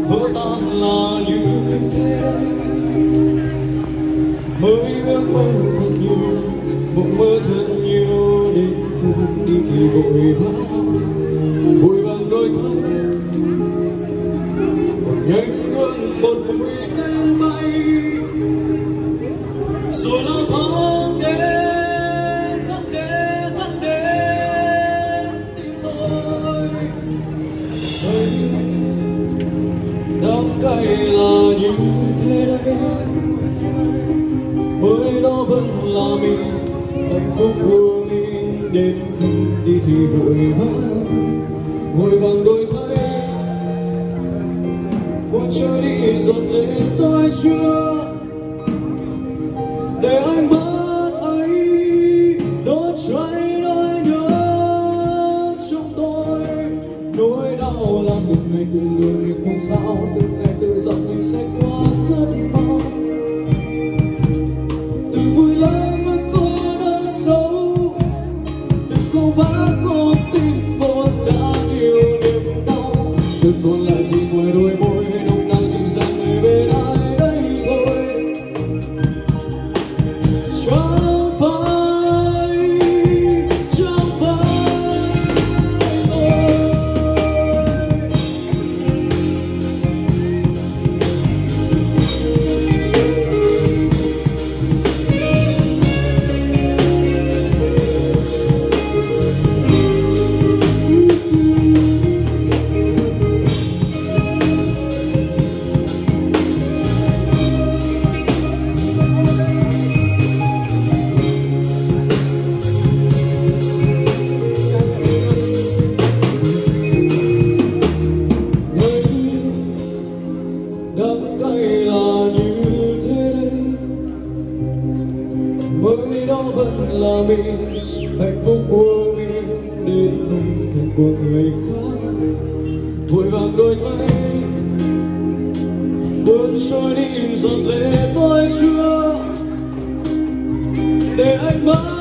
vỡ tan là như thế đấy. Mới ước mơ thật nhiều, mộng mơ thật nhiều, đến khi đi thì vội vàng đôi tay, còn nhanh hơn một mũi tên bay. Rồi nào tháng đến tìm tôi. Thấy đắng cay là như thế đấy, mới đó vẫn là mình, hạnh phúc của mình. Đến khi đi thì vội vàng đôi thay, cuốn trôi đi giọt lệ tôi chưa để anh mất ấy, đốt cháy nỗi nhớ trong tôi. Nỗi đau là từng ngày tự lừa mình không sao, từng ngày tự dặn mình sẽ qua rất mau. Từ vui lớn mới có đớn sâu, từ câu vã con tim con đã yêu niềm đau. Giờ còn lại gì ngoài đôi môi nồng nàn dịu dàng người bên ai đây thôi. Chẳng phải tôi. Đắng cay là như thế đấy, mới đó vẫn là mình, hạnh phúc của mình. Đến đây thành của người khác, vội vàng đôi tay, cuốn trôi đi giọt lệ tôi chưa để anh mất.